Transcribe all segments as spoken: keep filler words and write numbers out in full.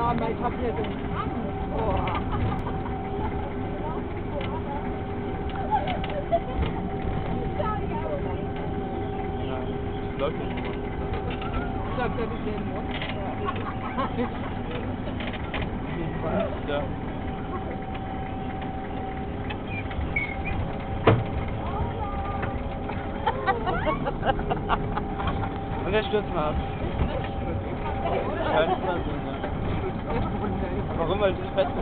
Mama, ich hab hier den oh. Ja, das läuft nicht mehr. Sagt er nicht den Mund? Ja. Und der stürzt mal ab. Kein Spaß, ne? Warum? Weil du dich fest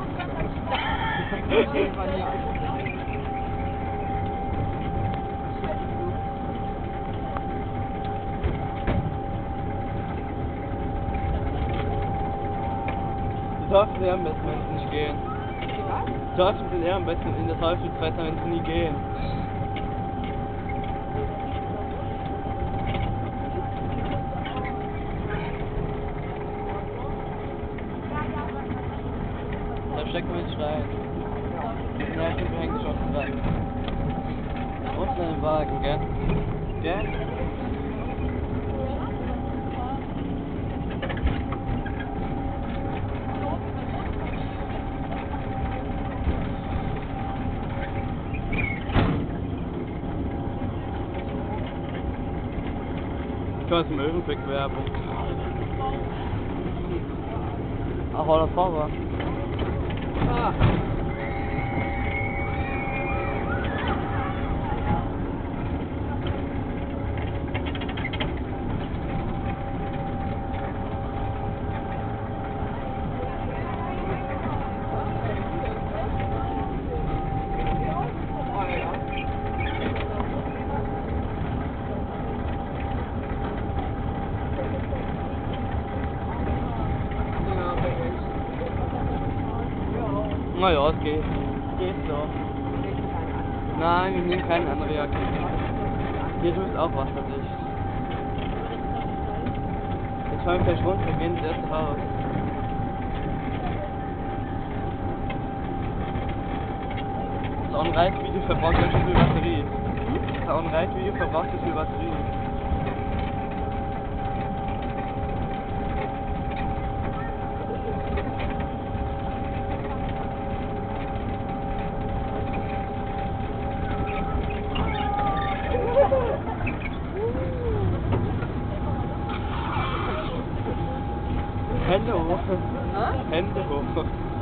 Du darfst eher am besten, wenn sie nicht gehen. Du darfst mit eher am besten in der Teufelsfresser, wenn sie nie gehen. Da steckt man nicht rein. Ja, ich bin du hängst schon dran. Unten in den Wagen, gell? Gell? Ich komme aus dem Mövenpick-Werbung. Ach, oder Fahrer. Ah. Na ja, es geht. Geht so. Nein, wir nehmen keine andere Jacke. Hier drüben ist auch wasserdicht. Jetzt fahren wir gleich runter, wir gehen ins erste Haus. Das On-Ride-Video verbraucht ganz schön viel Batterie. Das On-Ride-Video verbraucht so viel Batterie. Hände hoch. Hä? Hände hoch.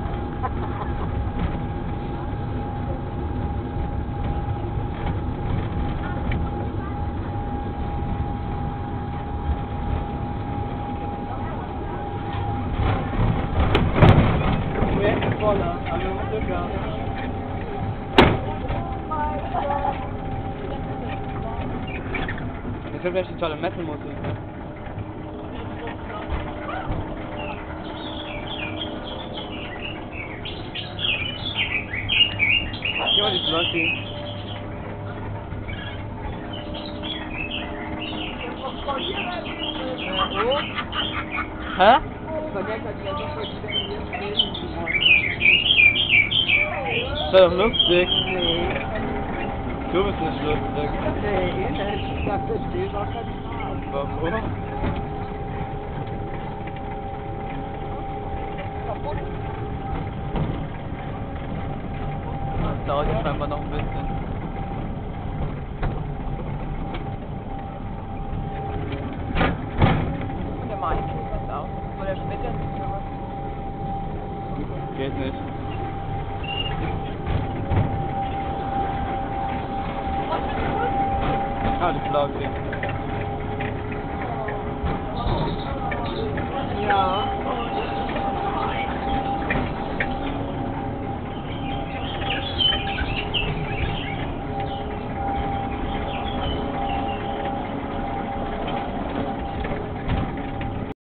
Mehr voller, aber wir haben Glück gehabt. Jetzt kommt vielleicht die tolle Metal-Musik. Ne? Ja, die Flossi. Hä? Das war doch lustig. Nee. Du bist nicht lustig. Nee, ich dachte, das steht doch ganz klar. Warum? Das dauert ja scheinbar noch ein bisschen. Der Mann tut das auch. Oder später nicht sowas. Geht nicht. Ah, die Flagge.